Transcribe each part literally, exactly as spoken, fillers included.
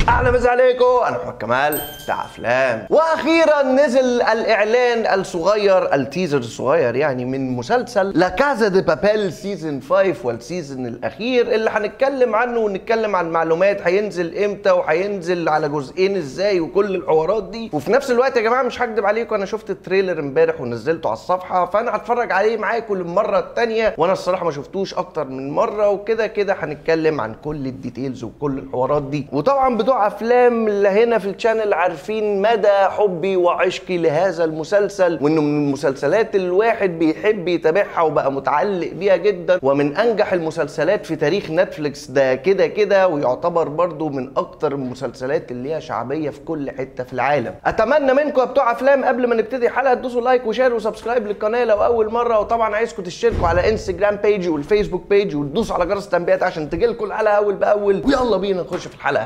اهلا مسا عليكم، انا احمد كمال بتاع افلام. واخيرا نزل الاعلان الصغير، التيزر الصغير يعني، من مسلسل لا كازا دي بابيل سيزون خمسة والسيزون الاخير اللي هنتكلم عنه ونتكلم عن معلومات هينزل امتى وهينزل على جزئين ازاي وكل الحوارات دي. وفي نفس الوقت يا جماعه مش هكدب عليكم، انا شفت التريلر امبارح ونزلته على الصفحه، فانا هتفرج عليه معاكم للمره الثانيه، وانا الصراحه ما شفتوش اكتر من مره، وكده كده هنتكلم عن كل الديتيلز وكل الحوارات دي. وطبعا بتوع افلام اللي هنا في الشانل عارفين مدى حبي وعشقي لهذا المسلسل، وانه من المسلسلات اللي الواحد بيحب يتابعها وبقى متعلق بيها جدا، ومن انجح المسلسلات في تاريخ نتفليكس ده كده كده، ويعتبر برضو من اكتر المسلسلات اللي ليها شعبيه في كل حته في العالم. اتمنى منكم يا بتوع افلام قبل ما نبتدي الحلقه تدوسوا لايك وشير وسبسكرايب للقناه لو اول مره، وطبعا عايزكم تشتركوا على انستجرام بيج والفيسبوك بيج وتدوسوا على جرس التنبيهات عشان تجيلكم الحلقه اول باول. ويلا بينا نخش في الحلقه.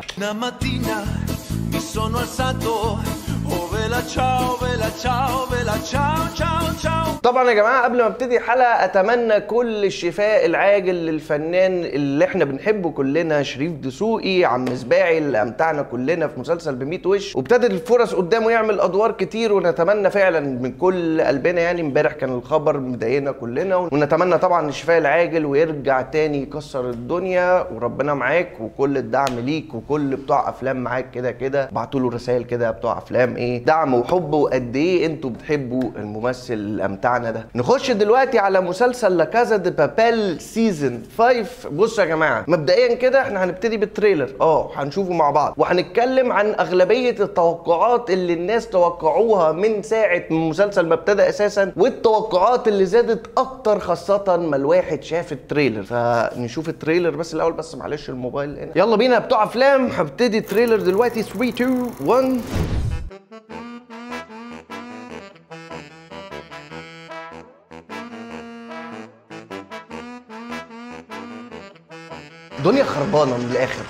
Mi sono alzato, oh bella ciao, bella ciao, bella ciao, ciao, ciao. طبعا يا جماعه قبل ما ابتدي الحلقه اتمنى كل الشفاء العاجل للفنان اللي احنا بنحبه كلنا، شريف دسوقي، عم سباعي اللي امتعنا كلنا في مسلسل بميت وش، وابتدت الفرص قدامه يعمل ادوار كتير، ونتمنى فعلا من كل قلبنا يعني. امبارح كان الخبر مضايقنا كلنا، ونتمنى طبعا الشفاء العاجل ويرجع تاني يكسر الدنيا، وربنا معاك وكل الدعم ليك، وكل بتوع افلام معاك كده كده. ابعتوا له رسائل كده بتوع افلام ايه دعم وحب، وقد ايه انتوا بتحبوا الممثل اللي امتعنا ده. نخش دلوقتي على مسلسل لا كازا دي بابيل سيزون خمسة. بصوا يا جماعه مبدئيا كده احنا هنبتدي بالتريلر، اه هنشوفه مع بعض، وهنتكلم عن اغلبيه التوقعات اللي الناس توقعوها من ساعه المسلسل ما ابتدى اساسا، والتوقعات اللي زادت اكتر خاصه ما الواحد شاف التريلر. فنشوف التريلر بس الاول، بس معلش الموبايل هنا. يلا بينا بتوع افلام، هبتدي التريلر دلوقتي. ثلاثة اتنين واحد. دنيا خربانه من الاخر.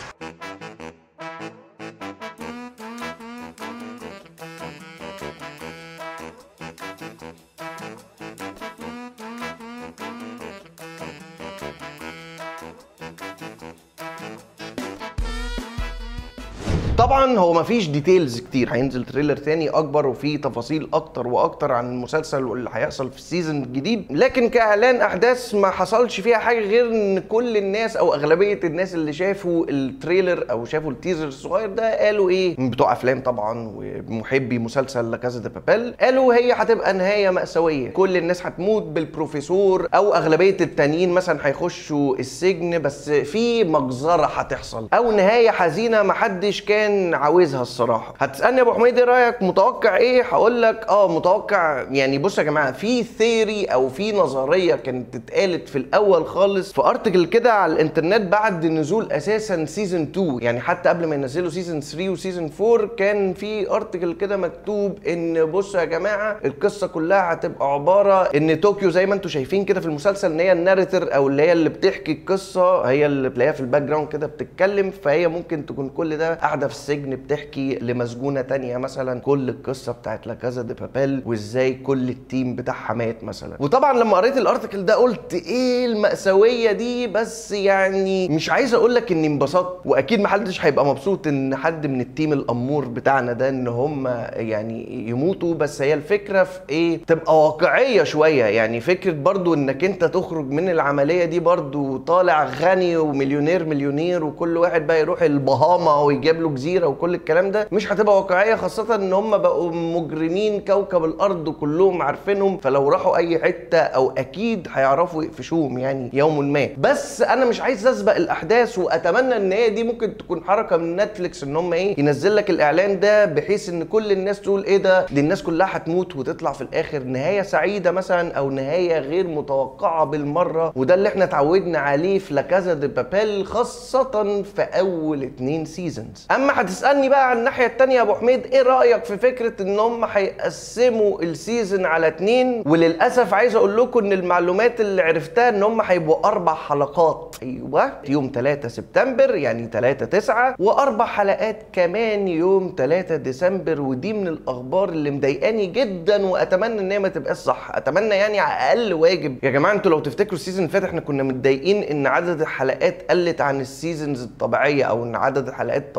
طبعا هو مفيش ديتيلز كتير، هينزل تريلر تاني اكبر وفيه تفاصيل اكتر واكتر عن المسلسل واللي هيحصل في السيزون الجديد، لكن كاعلان احداث ما حصلش فيها حاجه غير ان كل الناس او اغلبيه الناس اللي شافوا التريلر او شافوا التيزر الصغير ده قالوا ايه، من بتوع افلام طبعا ومحبي مسلسل لا كازا دي بابيل، قالوا هي هتبقى نهايه مأساويه، كل الناس هتموت بالبروفيسور، او اغلبيه التانيين مثلا هيخشوا السجن، بس في مجزره هتحصل، او نهايه حزينه محدش كان عاوزها الصراحه. هتسالني يا ابو حميد ايه رايك، متوقع ايه؟ هقول لك اه متوقع يعني. بص يا جماعه، في ثيري او في نظريه كانت اتقالت في الاول خالص في ارتكل كده على الانترنت بعد نزول اساسا سيزون اتنين، يعني حتى قبل ما ينزلوا سيزون تلاتة وسيزون اربعة كان في ارتكل كده مكتوب ان بصوا يا جماعه القصه كلها هتبقى عباره ان طوكيو زي ما انتم شايفين كده في المسلسل، ان هي الناريتور او اللي هي اللي بتحكي القصه، هي اللي بتلاقيها في الباك جراوند كده بتتكلم، فهي ممكن تكون كل ده قاعده في السجن بتحكي لمسجونه تانية مثلا كل القصه بتاعت لا كازا دي بابيل، وازاي كل التيم بتاعها مات مثلا. وطبعا لما قريت الارتكل ده قلت ايه المأساويه دي، بس يعني مش عايز اقول لك اني انبسطت، واكيد محدش هيبقى مبسوط ان حد من التيم الامور بتاعنا ده ان هم يعني يموتوا، بس هي الفكره في ايه، تبقى واقعيه شويه، يعني فكره برضو انك انت تخرج من العمليه دي برضو طالع غني ومليونير مليونير، وكل واحد بقى يروح البهاما ويجيب له جزيره وكل الكلام ده، مش هتبقى واقعيه، خاصه ان هم بقوا مجرمين كوكب الارض كلهم عارفينهم، فلو راحوا اي حته او اكيد هيعرفوا يقفشوهم يعني يوم ما. بس انا مش عايز اسبق الاحداث، واتمنى ان هي دي ممكن تكون حركه من نتفليكس ان هم ايه ينزل لك الاعلان ده بحيث ان كل الناس تقول ايه ده، دي الناس كلها هتموت، وتطلع في الاخر نهايه سعيده مثلا او نهايه غير متوقعه بالمره، وده اللي احنا اتعودنا عليه في لا كازا دي بابيل خاصه في اول اتنين سيزونز. اما هتسالني بقى على الناحيه الثانيه يا ابو حميد ايه رايك في فكره ان هم هيقسموا السيزون على اتنين، وللاسف عايز اقول لكم ان المعلومات اللي عرفتها ان هم هيبقوا اربع حلقات، ايوه يوم تلاتة سبتمبر يعني تلاتة تسعة، واربع حلقات كمان يوم تلاتة ديسمبر، ودي من الاخبار اللي مضايقاني جدا، واتمنى ان هي ما تبقاش صح، اتمنى يعني على اقل واجب. يا جماعه انتوا لو تفتكروا السيزون اللي فات احنا كنا متضايقين ان عدد الحلقات قلت عن السيزونز الطبيعيه، او ان عدد الحلقات الطبيعيه،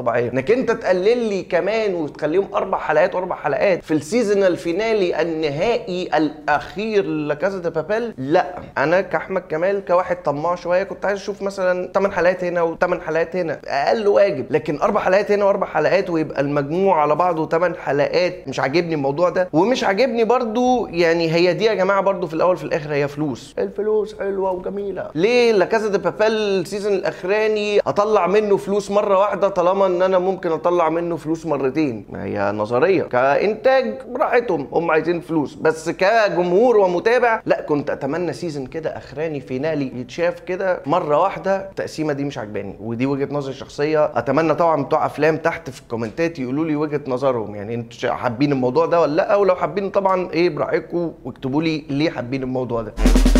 انك انت تقلل لي كمان وتخليهم اربع حلقات واربع حلقات في السيزون الفينالي النهائي الاخير لكازا دي بابيل، لا. انا كاحمد كمال كواحد طماع شويه كنت عايز اشوف مثلا ثمان حلقات هنا وثمان حلقات هنا، اقل واجب. لكن اربع حلقات هنا واربع حلقات ويبقى المجموع على بعضه ثمان حلقات، مش عاجبني الموضوع ده. ومش عاجبني برضو يعني هي دي يا جماعه برضو في الاول في الاخر هي فلوس، الفلوس حلوه وجميله. ليه لكازا دي بابيل السيزون الاخراني اطلع منه فلوس مره واحده طالما ان انا ممكن اطلع منه فلوس مرتين؟ هي نظريه كانتاج براحتهم، هم عايزين فلوس، بس كجمهور ومتابع لا، كنت اتمنى سيزون كده اخراني فينالي يتشاف كده مره واحده. التقسيمه دي مش عجباني، ودي وجهه نظري الشخصيه. اتمنى طبعا بتوع افلام تحت في الكومنتات يقولوا لي وجهه نظرهم، يعني انتوا حابين الموضوع ده ولا لا؟ ولو حابين طبعا ايه براحتكم، واكتبوا لي ليه حابين الموضوع ده.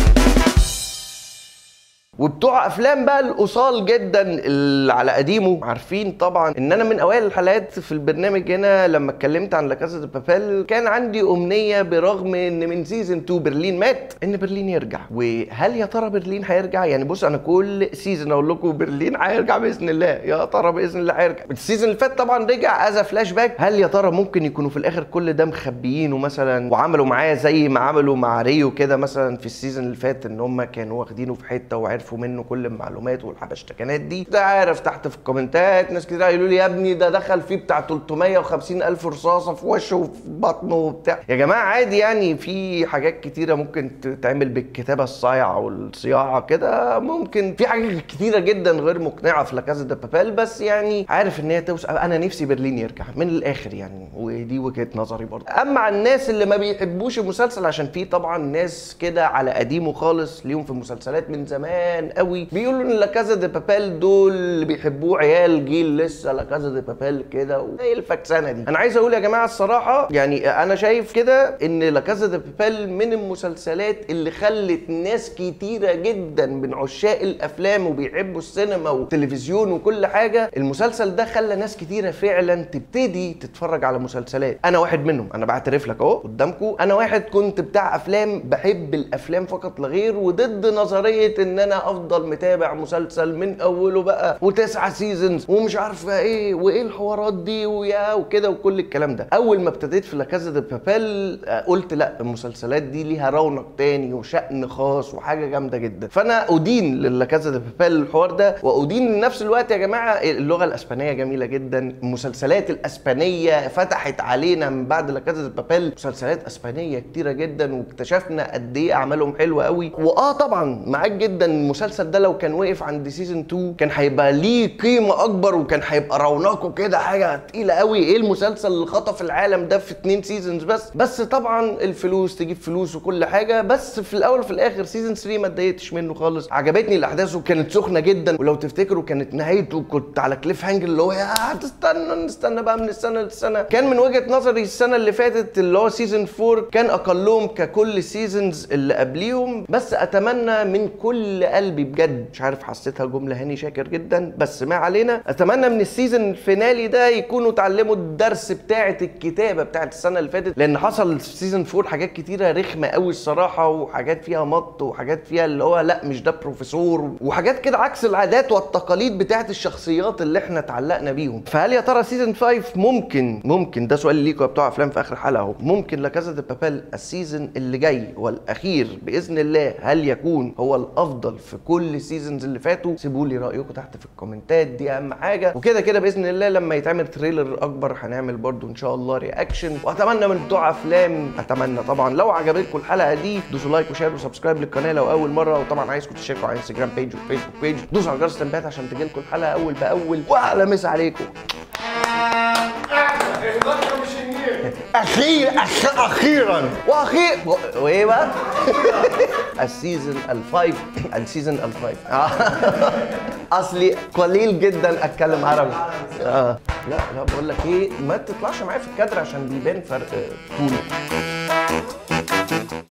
وبتوع افلام بقى الاصال جدا اللي على قديمه عارفين طبعا ان انا من اوائل الحلقات في البرنامج هنا لما اتكلمت عن لا كازا دي بابيل كان عندي امنيه برغم ان من سيزون اتنين برلين مات ان برلين يرجع. وهل يا ترى برلين هيرجع؟ يعني بص انا كل سيزون اقول لكم برلين هيرجع باذن الله، يا ترى باذن الله هيرجع. السيزون اللي فات طبعا رجع از فلاش باك، هل يا ترى ممكن يكونوا في الاخر كل ده مخبيينه مثلا وعملوا معاه زي ما عملوا مع ريو كده مثلا في السيزون اللي فات، ان هم كانوا واخدينه في حته وعرفوا منه كل المعلومات والحبشتكنات دي؟ ده عارف تحت في الكومنتات ناس كتير يقولوا لي يا ابني ده دخل فيه بتاع تلتمية وخمسين الف رصاصه في وشه وفي بطنه وبتاع. يا جماعه عادي يعني، في حاجات كتيره ممكن تتعمل بالكتابه الصايعه والصياعه كده، ممكن في حاجات كتيره جدا غير مقنعه في لا كازا دي بابيل، بس يعني عارف ان هي توصل. انا نفسي برلين يرجع من الاخر يعني، ودي وجهه نظري برضه. اما الناس اللي ما بيحبوش المسلسل، عشان في طبعا ناس كده على قديمه خالص ليهم في المسلسلات من زمان قوي بيقولوا ان لا كازا دي بابيل دول اللي بيحبوه عيال جيل لسه لا كازا دي بابيل كده وايه الفكسانه دي. انا عايز اقول يا جماعه الصراحه يعني انا شايف كده ان لا كازا دي بابيل من المسلسلات اللي خلت ناس كتيره جدا من عشاق الافلام وبيحبوا السينما والتلفزيون وكل حاجه، المسلسل ده خلى ناس كتيره فعلا تبتدي تتفرج على مسلسلات. انا واحد منهم، انا بعترف لك اهو قدامكم، انا واحد كنت بتاع افلام بحب الافلام فقط لا غير، وضد نظريه ان انا افضل متابع مسلسل من اوله بقى وتسعة سيزونز ومش عارفه ايه وايه الحوارات دي ويا وكده وكل الكلام ده. اول ما ابتديت في لا كازا دي بابيل قلت لا، المسلسلات دي ليها رونق تاني وشأن خاص وحاجه جامده جدا. فانا ادين للا كازا دي بابيل الحوار ده، وادين لنفس الوقت يا جماعه اللغه الاسبانيه جميله جدا. المسلسلات الاسبانيه فتحت علينا من بعد لا كازا دي بابيل مسلسلات اسبانيه كتيره جدا، واكتشفنا قد ايه اعمالهم حلوه قوي. واه طبعا معاك جدا المسلسل ده لو كان وقف عند سيزون اتنين كان هيبقى ليه قيمه اكبر وكان هيبقى رونقه كده حاجه تقيله قوي. ايه المسلسل اللي خطف العالم ده في اتنين سيزونز بس؟ بس طبعا الفلوس تجيب فلوس وكل حاجه. بس في الاول وفي الاخر سيزون تلاتة ما اتضايقتش منه خالص، عجبتني الاحداث وكانت سخنه جدا. ولو تفتكروا كانت نهايته كنت على كليف هانجر اللي هو يا هتستنى نستنى بقى من السنه للسنه. كان من وجهه نظري السنه اللي فاتت اللي هو سيزون اربعة كان اقلهم ككل سيزونز اللي قبليهم. بس اتمنى من كل قلبي بجد، مش عارف حسيتها جمله هاني شاكر جدا بس ما علينا، اتمنى من السيزون الفينالي ده يكونوا اتعلموا الدرس بتاعه الكتابه بتاعه السنه اللي فاتت، لان حصل في سيزون اربعة حاجات كتيره رخمه قوي الصراحه، وحاجات فيها مط وحاجات فيها اللي هو لا مش ده بروفيسور، وحاجات كده عكس العادات والتقاليد بتاعه الشخصيات اللي احنا اتعلقنا بيهم. فهل يا ترى سيزون خمسة ممكن ممكن ده سؤال ليكم يا بتوع افلام في اخر حلقه اهو، ممكن لا كازا دي بابيل السيزون اللي جاي والاخير باذن الله هل يكون هو الافضل في كل السيزونز اللي فاتوا؟ سيبوا لي رايكم تحت في الكومنتات، دي اهم حاجه. وكده كده باذن الله لما يتعمل تريلر اكبر هنعمل برضو ان شاء الله رياكشن. واتمنى من بتوع افلام، اتمنى طبعا لو عجبتكم الحلقه دي دوسوا لايك وشير وسبسكرايب للقناه لو اول مره، وطبعا عايزكم تشتركوا على انستجرام بيج وفيسبوك بيج، دوسوا على جرس التنبيهات عشان تجيلكم الحلقه اول باول. واهلا مسا عليكم. اخيرا اخيرا واخير وايه بقى السيزون الفايف السيزون الفايف اصلي قليل جدا اتكلم عربي. اه لا لا بقول لك ايه، ما تطلعش معايا في الكادر عشان بيبان فرق طولي.